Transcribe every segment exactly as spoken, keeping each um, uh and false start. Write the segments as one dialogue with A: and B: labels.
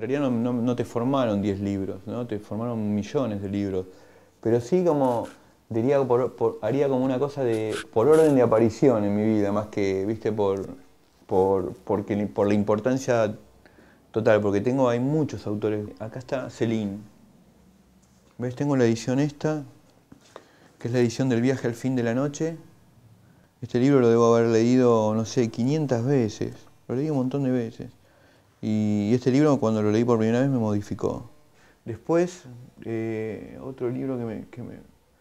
A: realidad no, no, no te formaron diez libros, ¿no? Te formaron millones de libros. Pero sí como, diría, por, por- haría como una cosa de, por orden de aparición en mi vida, más que, viste, por, por, porque, por la importancia total, porque tengo, hay muchos autores. Acá está Céline. ¿Ves? Tengo la edición esta, que es la edición del Viaje al fin de la noche. Este libro lo debo haber leído, no sé, quinientas veces. Lo leí un montón de veces. Y este libro, cuando lo leí por primera vez, me modificó. Después, eh, otro libro que me, que me...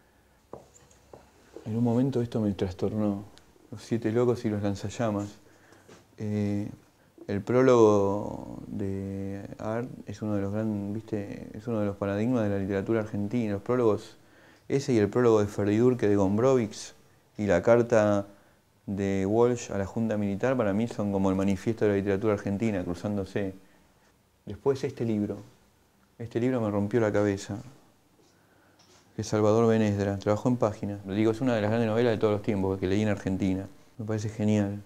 A: En un momento esto me trastornó. Los siete locos y los lanzallamas. Eh, el prólogo de Art es uno de los gran, viste, es uno de los paradigmas de la literatura argentina. Los prólogos, ese y el prólogo de Ferdinand de Gombrowicz y la carta de Walsh a la Junta Militar, para mí son como el manifiesto de la literatura argentina, cruzándose. Después este libro. Este libro me rompió la cabeza. Que es Salvador Benedra. Trabajó en Página. Lo digo, es una de las grandes novelas de todos los tiempos que leí en Argentina. Me parece genial.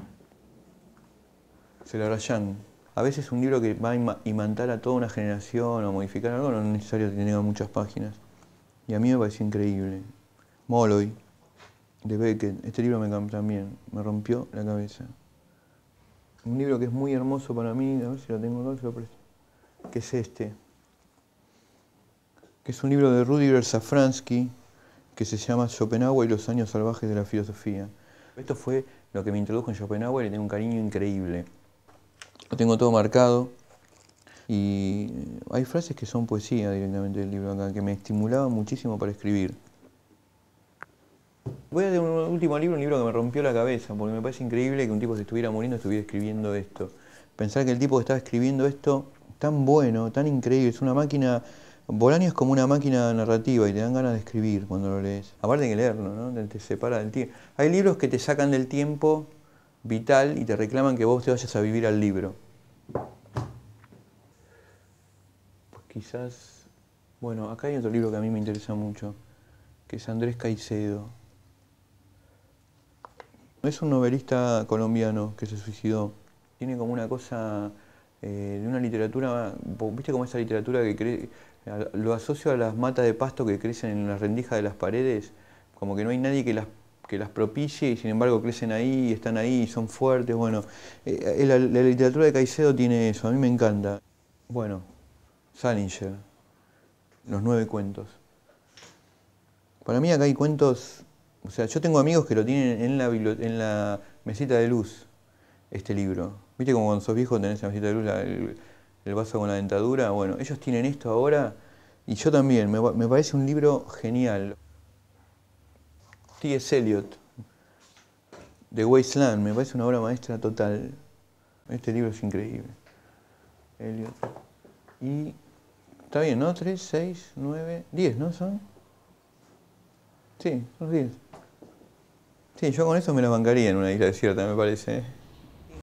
A: Celarayán. A veces un libro que va a imantar a toda una generación o modificar algo no es necesario que tenga muchas páginas. Y a mí me pareció increíble. Molloy, de Beckett. Este libro me también me rompió la cabeza. Un libro que es muy hermoso para mí, a ver si lo tengo acá, se lo presto. Que es este. Que es un libro de Rudyard Safransky, que se llama Schopenhauer y los años salvajes de la filosofía. Esto fue lo que me introdujo en Schopenhauer y tengo un cariño increíble. Lo tengo todo marcado y hay frases que son poesía directamente del libro acá, que me estimulaban muchísimo para escribir. Voy a leer un último libro, un libro que me rompió la cabeza, porque me parece increíble que un tipo que estuviera muriendo estuviera escribiendo esto. Pensar que el tipo que estaba escribiendo esto, tan bueno, tan increíble, es una máquina... Bolaño es como una máquina narrativa y te dan ganas de escribir cuando lo lees. Aparte de que leerlo, ¿no? Te, te separa del tiempo. Hay libros que te sacan del tiempo vital y te reclaman que vos te vayas a vivir al libro. Pues quizás... Bueno, acá hay otro libro que a mí me interesa mucho, que es Andrés Caicedo. Es un novelista colombiano que se suicidó. Tiene como una cosa eh, de una literatura, ¿viste cómo esa literatura que cree, lo asocio a las matas de pasto que crecen en las rendijas de las paredes? Como que no hay nadie que las, que las propicie y sin embargo crecen ahí y están ahí y son fuertes. Bueno, eh, la, la literatura de Caicedo tiene eso, a mí me encanta. Bueno, Salinger, los nueve cuentos. Para mí acá hay cuentos, o sea, yo tengo amigos que lo tienen en la, en la mesita de luz, este libro. ¿Viste como cuando sos viejo tenés en la mesita de luz la, el, el vaso con la dentadura? Bueno, ellos tienen esto ahora y yo también, me, me parece un libro genial. T S Eliot, The Wasteland, me parece una obra maestra total. Este libro es increíble. Eliot. Y está bien, ¿no? tres, seis, nueve, diez, ¿no? ¿Son? Sí, son diez. Sí, yo con eso me la bancaría en una isla desierta, me parece.